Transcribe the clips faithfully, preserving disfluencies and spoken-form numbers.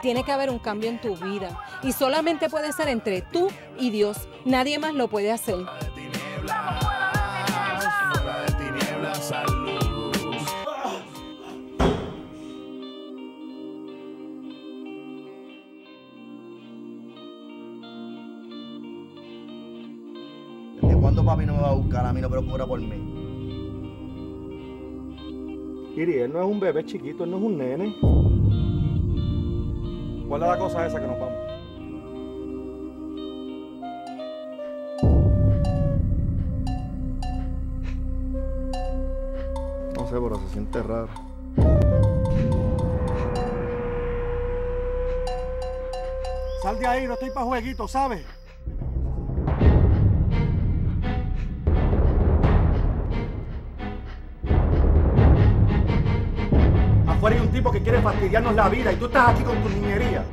Tiene que haber un cambio en tu vida y solamente puede ser entre tú y Dios. Nadie más lo puede hacer. ¿Desde cuándo papi no me va a buscar? A mí no preocupa por mí. Iri, él no es un bebé chiquito, él no es un nene. ¿Cuál es la cosa esa que nos vamos? No sé, pero se siente raro. Sal de ahí, no estoy para jueguitos, ¿sabes? Afuera hay un tipo que quiere fastidiarnos la vida y tú estás aquí con tu niñería.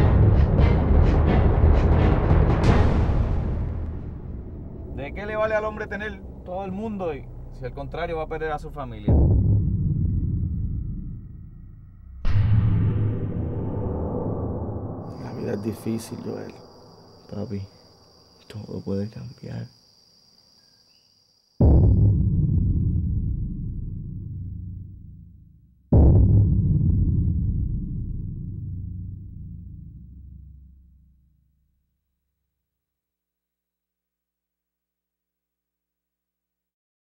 ¿De qué le vale al hombre tener todo el mundo y si al contrario va a perder a su familia? La vida es difícil, Joel. Papi, todo puede cambiar.